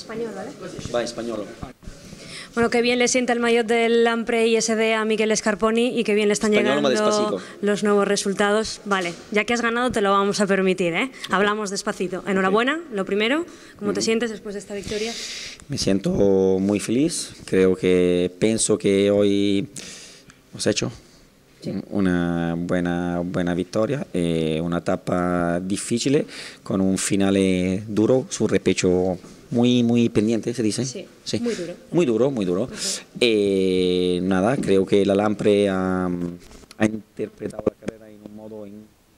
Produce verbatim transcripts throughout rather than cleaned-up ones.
Español, ¿vale? Va, español. Bueno, qué bien le sienta el maillot del Lampre I S D a Miquel Scarponi y qué bien le están Español, más llegando despacito. los nuevos resultados. Vale, ya que has ganado te lo vamos a permitir, ¿eh? Hablamos despacito. Enhorabuena, lo primero. ¿Cómo te sientes después de esta victoria? Me siento muy feliz. Creo que pienso que hoy hemos hecho Sí. una buena, buena victoria, eh, una etapa difícil con un finale duro, su repecho muy, muy pendiente, se dice. Sí, muy duro. Muy duro, muy duro. Uh-huh. Eh, nada, creo que la Lampre ha, ha interpretado la carrera en un modo en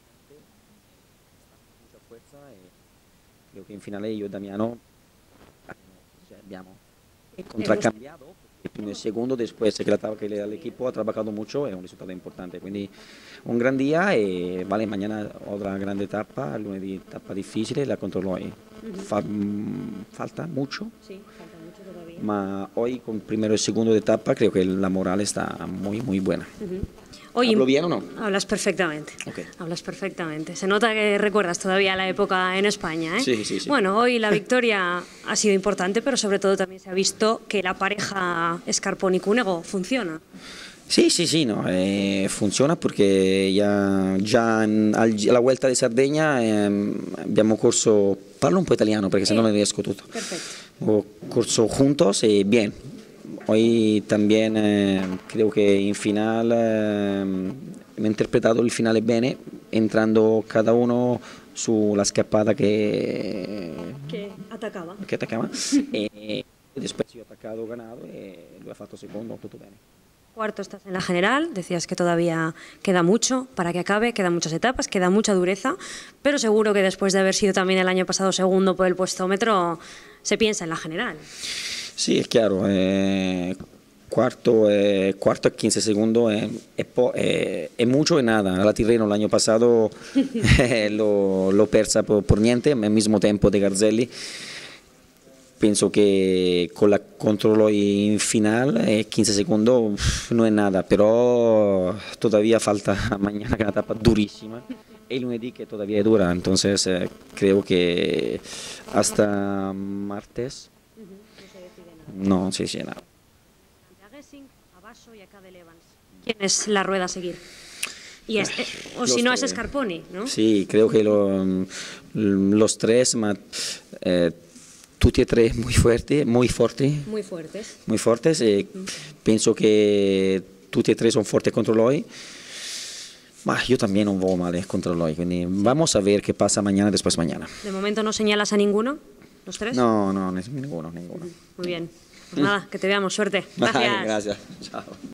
mucha fuerza. E creo che in finale io e Damiano abbiamo contraccambiato. El primer segundo, después que, la, que el equipo ha trabajado mucho, es un resultado importante. Quindi un gran día y vale, mañana otra grande etapa, lunedì etapa difícil, la controllo hoy. Uh-huh. Fa, falta mucho, sí, falta mucho todavía. Ma hoy con primero y segundo de etapa creo que la moral está muy, muy buena. Uh-huh. Oye, ¿Hablo bien o no? Hablas perfectamente. Okay. Hablas perfectamente. Se nota que recuerdas todavía la época en España, ¿eh? Sí, sí, sí. Bueno, hoy la victoria ha sido importante, pero sobre todo también se ha visto que la pareja Scarponi-Cunego funciona. Sì, sì, sì, no, eh, funziona perché già, già alla Vuelta di Sardegna eh, abbiamo corso, parlo un po' italiano perché sennò non riesco tutto. Perfecto. Ho corso juntos y bien. Hoy también eh, creo que en final eh, he interpretado el final bene, entrando cada uno su la escapada que, que atacaba. Que atacaba. E después yo he atacado, ganado y lo he fatto secondo, tutto bene. Cuarto estás en la general, decías que todavía queda mucho para que acabe, quedan muchas etapas, queda mucha dureza, pero seguro que después de haber sido también el año pasado segundo por el puestómetro, se piensa en la general. Sí, es claro, eh, cuarto, eh, cuarto a quince segundos es eh, eh, mucho y nada. La Tirreno el año pasado eh, lo, lo persa por, por niente, al mismo tiempo de Garzelli. Penso che con la controllo in finale, eh, quince segundos non è nada, però todavía falta mañana que es una etapa durísima y el lunedì que todavía es dura, entonces eh, creo que hasta martes. No, sí, sí, nada. ¿Quién es la rueda a seguir? Y es, eh, o si no es Scarponi, ¿no? Sí, creo que lo, los tres, ma, eh, tutti e tre muy fuertes, muy fuertes. Muy fuertes. Muy fuertes e uh-huh. Penso che tutti e tre sono forti contro lui. Ma io también non voy male contro lui, quindi vamos a ver qué pasa mañana después mañana. ¿De momento no señalas a ninguno? ¿Los tres? No, no, ninguno, ninguno. Muy bien. Pues nada, que te veamos. Suerte. Gracias. Vale, gracias. Chao.